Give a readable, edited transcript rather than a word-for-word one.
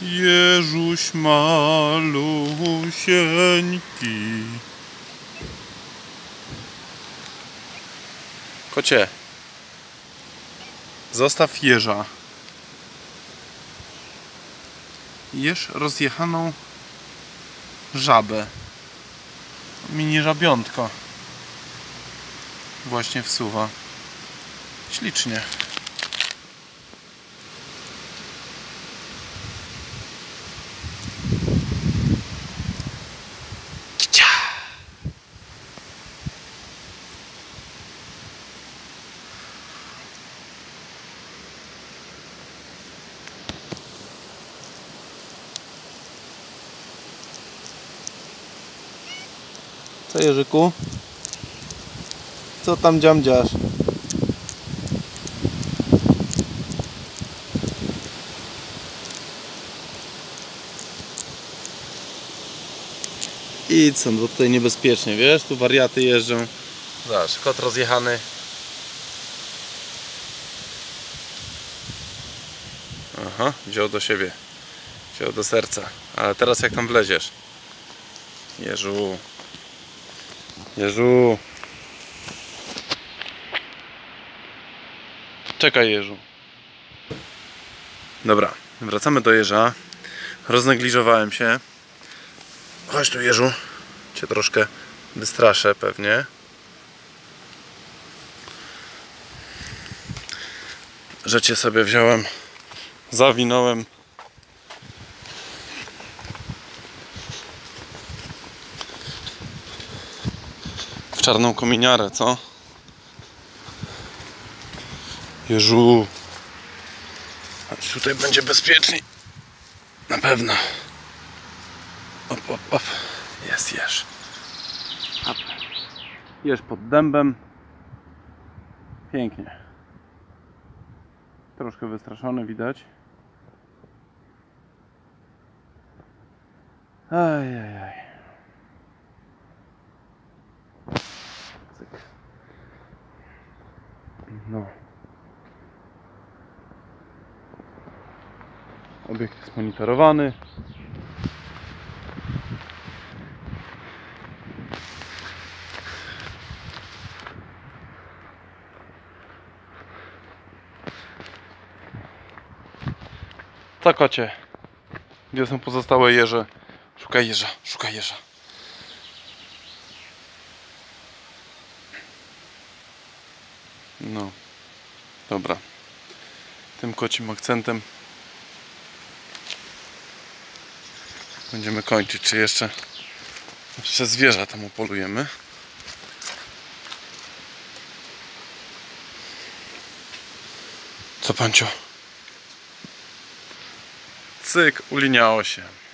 Jeżuś malusieńki. Kocie, zostaw jeża. Jesz rozjechaną żabę. Mini żabiątko właśnie wsuwa. Ślicznie. Co, Jerzyku? Co tam dziamdziasz? Idź stąd, bo tutaj niebezpiecznie, wiesz? Tu wariaty jeżdżą. Zobacz, kot rozjechany. Aha, wziął do siebie. Wziął do serca. Ale teraz jak tam wleziesz? Jeżu. Jeżu. Czekaj, Jeżu. Dobra, wracamy do jeża. Roznegliżowałem się. Chodź tu, Jeżu. Cię troszkę wystraszę pewnie. Że cię sobie wziąłem, zawinąłem. W czarną kominiarę, co? Jeżu. Tutaj będzie bezpieczniej. Na pewno. Op, op, op. Jest jeż. Jeż pod dębem. Pięknie. Troszkę wystraszony widać. Ajajaj. Cyk. No. Obiekt jest monitorowany. Co, kocie? Gdzie są pozostałe jeże? Szukaj jeża, szukaj jeża. No. Dobra. Tym kocim akcentem będziemy kończyć. Czy jeszcze zwierzę tam upolujemy? Co, Pancio? Cyk, uliniało się.